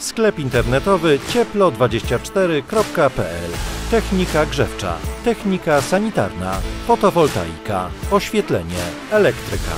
Sklep internetowy cieplo24.pl. Technika grzewcza, technika sanitarna, fotowoltaika, oświetlenie, elektryka.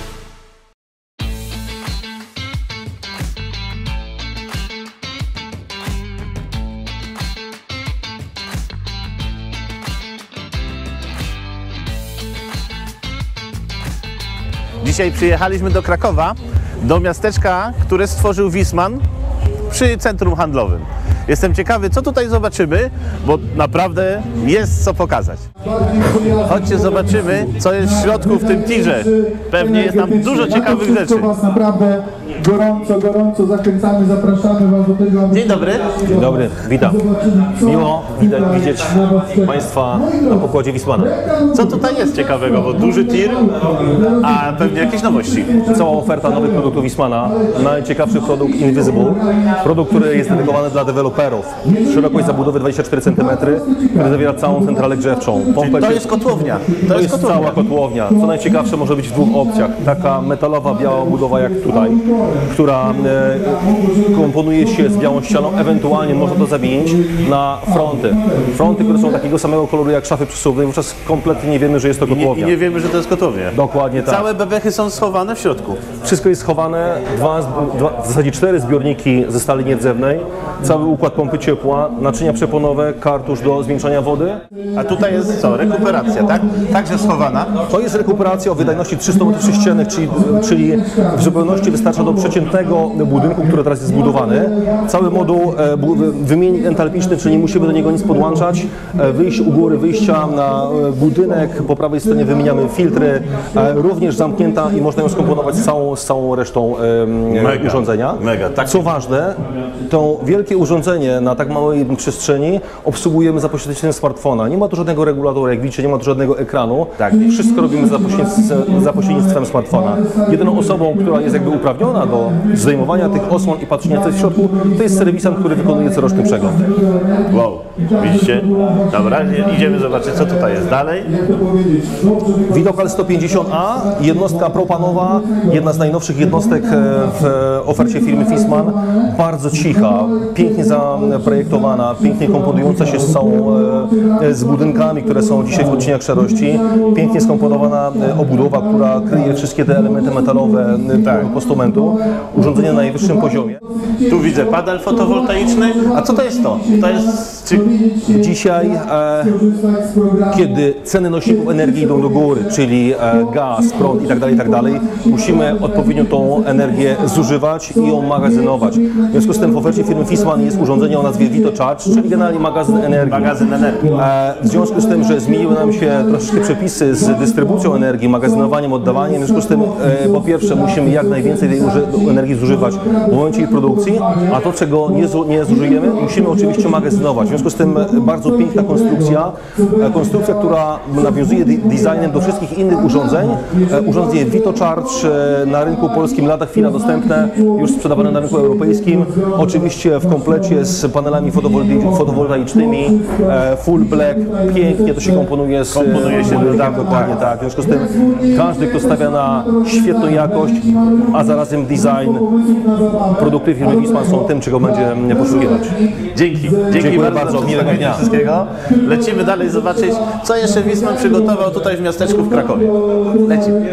Dzisiaj przyjechaliśmy do Krakowa, do miasteczka, które stworzył Wiessmann przy centrum handlowym. Jestem ciekawy, co tutaj zobaczymy, bo naprawdę jest co pokazać. Chodźcie, zobaczymy, co jest w środku w tym tirze. Pewnie jest tam dużo ciekawych rzeczy. Was naprawdę gorąco zachęcamy, zapraszamy Was do tego. Dzień dobry. Dzień dobry, witam. Miło widzieć Państwa na pokładzie Wiessmanna. Co tutaj jest ciekawego, bo duży tir, a pewnie jakieś nowości. Cała oferta nowych produktów Wiessmanna. Najciekawszy produkt Invisible. Produkt, który jest dedykowany dla deweloperów. Szerokość zabudowy 24 cm, który zawiera całą centralę grzewczą. To jest kotłownia. To jest cała kotłownia. Co najciekawsze, może być w dwóch opcjach. Taka metalowa, biała budowa jak tutaj, która komponuje się z białą ścianą. Ewentualnie można to zamienić na fronty. Fronty, które są takiego samego koloru jak szafy przesuwne, wówczas kompletnie nie wiemy, że jest to kotłownia. I nie wiemy, że to jest kotłownia. Dokładnie tak. Całe bebechy są schowane w środku. Wszystko jest schowane, w zasadzie 4 zbiorniki ze stali niedzewnej, cały układ pompy ciepła, naczynia przeponowe, kartusz do zwiększania wody. A tutaj jest co? Rekuperacja, tak? Także schowana. To jest rekuperacja o wydajności 300 m3, czyli w zupełności wystarcza do przeciętnego budynku, który teraz jest zbudowany. Cały moduł wymiennik entalpiczny, czyli nie musimy do niego nic podłączać. Wyjść u góry wyjścia na budynek, po prawej stronie wymieniamy filtry, również zamknięta i można ją skomponować z całą resztą urządzenia. Mega, tak. Co ważne, to wielkie urządzenie na tak małej przestrzeni obsługujemy za pośrednictwem smartfona. Nie ma tu żadnego regulatora, jak widzicie, nie ma tu żadnego ekranu. Tak. Wszystko robimy za pośrednictwem smartfona. Jedyną osobą, która jest jakby uprawniona do zdejmowania tych osłon i patrzenia, co jest w środku, to jest serwisant, który wykonuje coroczny przegląd. Wow, widzicie? Dobra, idziemy zobaczyć, co tutaj jest dalej. Widokal 150A, jednostka propanowa, jedna z najnowszych jednostek w ofercie firmy Wiessmann. Bardzo cicha, pięknie zaprojektowana, pięknie komponująca się z budynkami, które są dzisiaj w odcieniach szarości. Pięknie skomponowana obudowa, która kryje wszystkie te elementy metalowe postumentu. Urządzenie na najwyższym poziomie. Tu widzę panel fotowoltaiczny. A co to jest to? To jest... Dzisiaj, kiedy ceny nośników energii idą do góry, czyli gaz, prąd i tak dalej, musimy odpowiednio tą energię zużywać i ją magazynować. W związku z tym w ofercie firmy Wiessmann jest urządzenie o nazwie VitoCharge, czyli generalnie magazyn energii. W związku z tym, że zmieniły nam się troszeczkę przepisy z dystrybucją energii, magazynowaniem, oddawaniem, w związku z tym po pierwsze musimy jak najwięcej tej energii zużywać w momencie jej produkcji, a to, czego nie zużyjemy, musimy oczywiście magazynować. W związku z tym bardzo piękna konstrukcja, która nawiązuje designem do wszystkich innych urządzeń. Urządzenie VitoCharge na rynku polskim lada chwila dostępne, już sprzedawane na rynku europejskim. Oczywiście w komplecie z panelami fotowoltaicznymi, full black, pięknie to się komponuje z dokładnie tak. W związku z tym każdy, kto stawia na świetną jakość, a zarazem design, produkty firmy Wiessmann są tym, czego będzie poszukiwać. Dzięki bardzo, miłego dnia. Wszystkiego. Lecimy dalej zobaczyć, co jeszcze Wiessmann przygotował tutaj w miasteczku w Krakowie. Lecimy.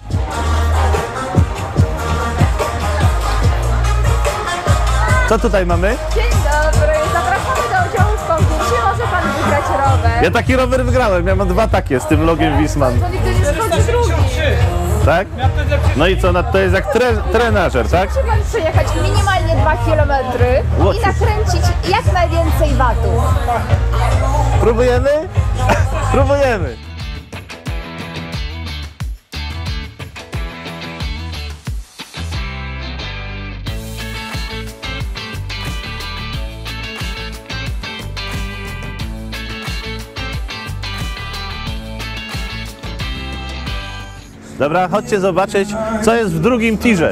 Co tutaj mamy? Dzień dobry, zapraszamy do udziału w konkursie, może Pan wygrać rower. Ja taki rower wygrałem, ja mam 2 takie z tym logiem Wiessmann. Bo nigdy nie schodzi drugi. Tak? No i co, to jest jak trenażer, tak? Musi Pan przejechać minimalnie 2 km i nakręcić jak najwięcej watów. Próbujemy? Próbujemy! Dobra, chodźcie zobaczyć, co jest w drugim tirze.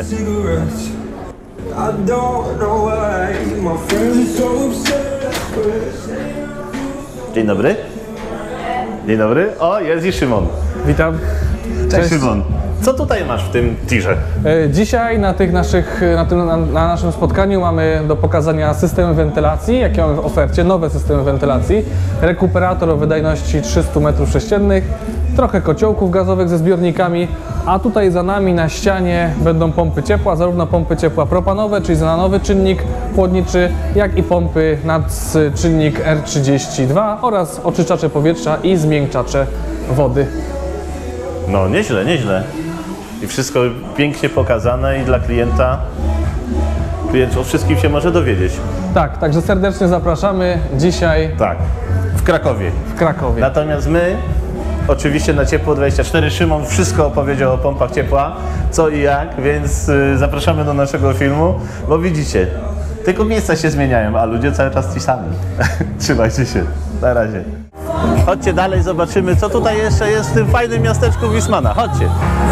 Dzień dobry. Dzień dobry. O, jest i Szymon. Witam. Cześć Szymon. Co tutaj masz w tym tirze? Dzisiaj na naszym spotkaniu mamy do pokazania systemy wentylacji, jakie mamy w ofercie, nowe systemy wentylacji, rekuperator o wydajności 300 m3, trochę kociołków gazowych ze zbiornikami, a tutaj za nami na ścianie będą pompy ciepła, zarówno pompy ciepła propanowe, czyli zananowy czynnik chłodniczy, jak i pompy nadczynnik R32 oraz oczyszczacze powietrza i zmiękczacze wody. No nieźle, nieźle. I wszystko pięknie pokazane i dla klienta. Klient o wszystkim się może dowiedzieć. Tak, także serdecznie zapraszamy dzisiaj Tak, w Krakowie. w Krakowie. Natomiast my, oczywiście na Ciepło24, Szymon wszystko opowiedział o pompach ciepła, co i jak, więc zapraszamy do naszego filmu, bo widzicie, tylko miejsca się zmieniają, a ludzie cały czas ci sami. Trzymajcie się, na razie. Chodźcie dalej, zobaczymy, co tutaj jeszcze jest w tym fajnym miasteczku Wismana. Chodźcie.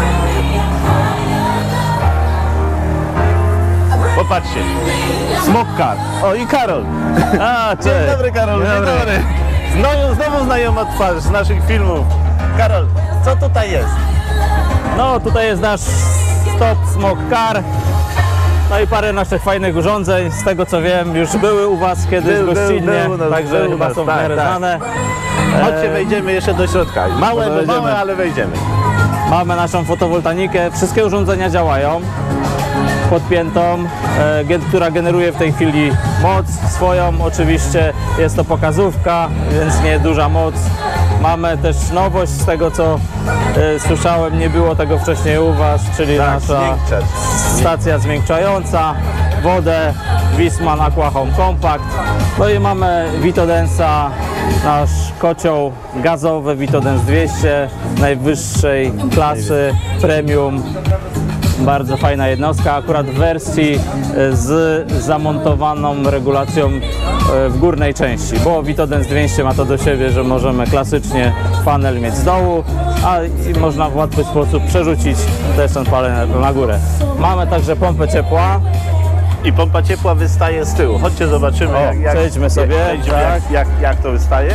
Popatrzcie. Smoke Car. O i Karol. Dzień dobry Karol. Dzień dobry. Znowu znajoma twarz z naszych filmów. Karol, co tutaj jest? No tutaj jest nasz Stop Smoke Car. No i parę naszych fajnych urządzeń. Z tego co wiem, już były u Was kiedyś gościnnie, także chyba są w miarę znane. Chodźcie, wejdziemy jeszcze do środka. Małe, ale wejdziemy. Mamy naszą fotowoltaikę. Wszystkie urządzenia działają. Podpiętą, która generuje w tej chwili moc swoją. Oczywiście jest to pokazówka, więc nie duża moc. Mamy też nowość z tego co słyszałem, nie było tego wcześniej u Was, czyli nasza stacja zmiękczająca, wodę Wiessmann Aqua Home Compact. No i mamy Vitodensa, nasz kocioł gazowy Vitodens 200 najwyższej klasy, premium. Bardzo fajna jednostka, akurat w wersji z zamontowaną regulacją w górnej części, bo Vitodens 200 ma to do siebie, że możemy klasycznie panel mieć z dołu, a można w łatwy sposób przerzucić też ten panel na górę. Mamy także pompę ciepła. I pompa ciepła wystaje z tyłu. Chodźcie, zobaczymy, przejdźmy sobie, jak to wystaje.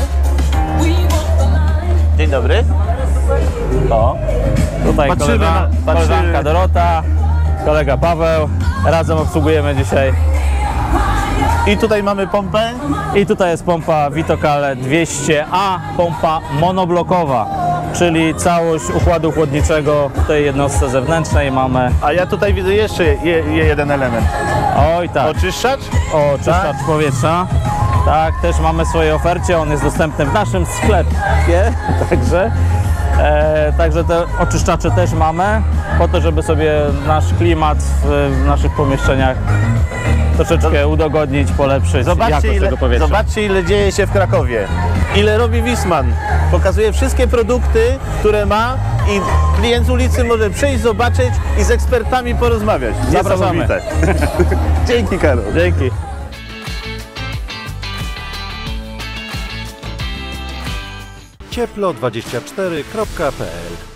Dzień dobry. O, tutaj koleżanka Dorota, kolega Paweł. Razem obsługujemy dzisiaj. I tutaj mamy pompę. I tutaj jest pompa Vitocale 200A, pompa monoblokowa, czyli całość układu chłodniczego w tej jednostce zewnętrznej mamy. A ja tutaj widzę jeszcze jeden element. Oj tak. Oczyszczacz? Oczyszczacz powietrza. Tak, też mamy w swojej ofercie, on jest dostępny w naszym sklepie, także te oczyszczacze też mamy, po to, żeby sobie nasz klimat w naszych pomieszczeniach troszeczkę udogodnić, polepszyć jakość tego powietrza. Zobaczcie, ile dzieje się w Krakowie. Ile robi Wiessmann. Pokazuje wszystkie produkty, które ma i klient z ulicy może przyjść, zobaczyć i z ekspertami porozmawiać. Zapraszamy. Dzięki, Karol. Dzięki. Cieplo24.pl